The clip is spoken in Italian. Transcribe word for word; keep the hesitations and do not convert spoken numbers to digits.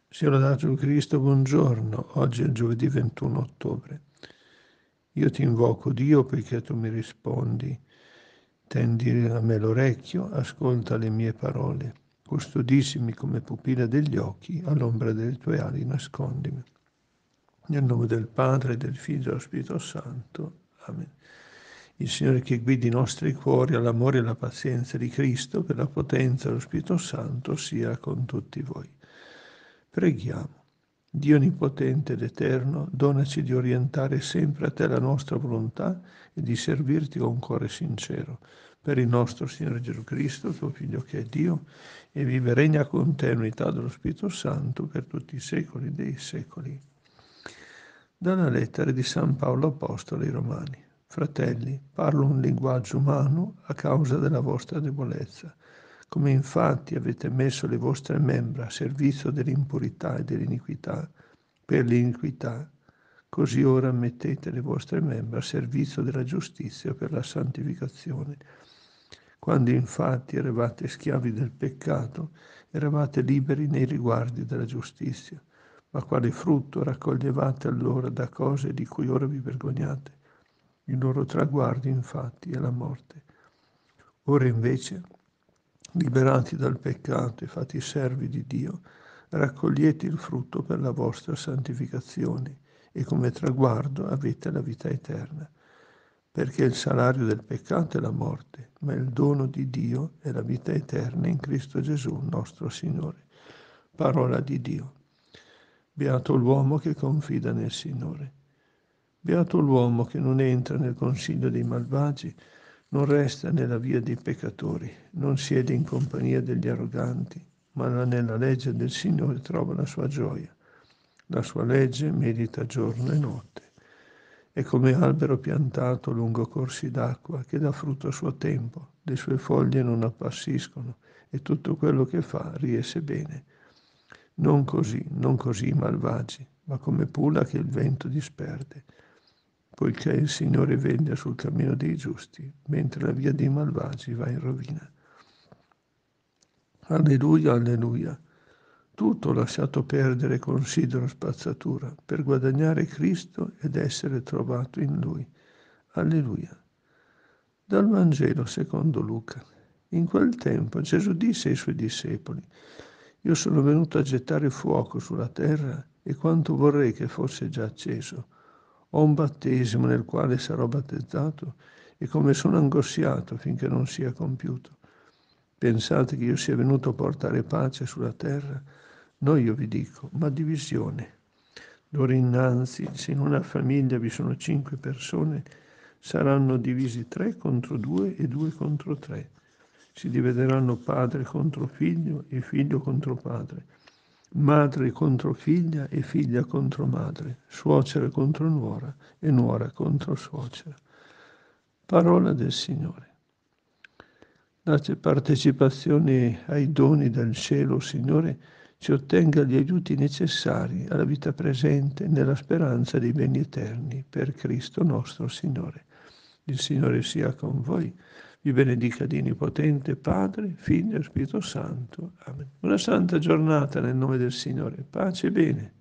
Sia lodato Cristo, buongiorno. Oggi è giovedì ventuno ottobre. Io ti invoco, Dio, poiché tu mi rispondi. Tendi a me l'orecchio, ascolta le mie parole. Custodissimi come pupilla degli occhi, all'ombra delle tue ali nascondimi. Nel nome del Padre, del Figlio e dello Spirito Santo. Amen. Il Signore che guidi i nostri cuori all'amore e alla pazienza di Cristo, per la potenza dello Spirito Santo, sia con tutti voi. Preghiamo. Dio Onnipotente ed Eterno, donaci di orientare sempre a Te la nostra volontà e di servirti con cuore sincero. Per il nostro Signore Gesù Cristo, tuo Figlio che è Dio, e vive e regna con Te in unità dello Spirito Santo per tutti i secoli dei secoli. Dalla lettera di San Paolo Apostolo ai Romani. Fratelli, parlo un linguaggio umano a causa della vostra debolezza. Come infatti avete messo le vostre membra a servizio dell'impurità e dell'iniquità, per l'iniquità, così ora mettete le vostre membra a servizio della giustizia per la santificazione. Quando infatti eravate schiavi del peccato, eravate liberi nei riguardi della giustizia. Ma quale frutto raccoglievate allora da cose di cui ora vi vergognate? Il loro traguardo, infatti, è la morte. Ora invece, liberati dal peccato e fatti servi di Dio, raccogliete il frutto per la vostra santificazione e come traguardo avete la vita eterna. Perché il salario del peccato è la morte, ma il dono di Dio è la vita eterna in Cristo Gesù, nostro Signore. Parola di Dio. Beato l'uomo che confida nel Signore. Beato l'uomo che non entra nel consiglio dei malvagi, non resta nella via dei peccatori, non siede in compagnia degli arroganti, ma nella legge del Signore trova la sua gioia. La sua legge medita giorno e notte. È come albero piantato lungo corsi d'acqua che dà frutto a suo tempo, le sue foglie non appassiscono e tutto quello che fa riesce bene. Non così, non così i malvagi, ma come pula che il vento disperde, poiché il Signore veglia sul cammino dei giusti, mentre la via dei malvagi va in rovina. Alleluia, alleluia. Tutto ho lasciato perdere e considero spazzatura per guadagnare Cristo ed essere trovato in Lui. Alleluia. Dal Vangelo secondo Luca. In quel tempo Gesù disse ai suoi discepoli: Io sono venuto a gettare fuoco sulla terra e quanto vorrei che fosse già acceso. Ho un battesimo nel quale sarò battezzato e come sono angosciato finché non sia compiuto. Pensate che io sia venuto a portare pace sulla terra? No, io vi dico, ma divisione. D'ora innanzi, se in una famiglia vi sono cinque persone, saranno divisi tre contro due e due contro tre. Si divideranno padre contro figlio e figlio contro padre, madre contro figlia e figlia contro madre, suocera contro nuora e nuora contro suocera. Parola del Signore. La partecipazione ai doni del cielo, Signore, ci ottenga gli aiuti necessari alla vita presente nella speranza dei beni eterni per Cristo nostro Signore. Il Signore sia con voi, vi benedica Dio Onnipotente, Padre, Figlio e Spirito Santo. Amen. Una santa giornata nel nome del Signore. Pace e bene.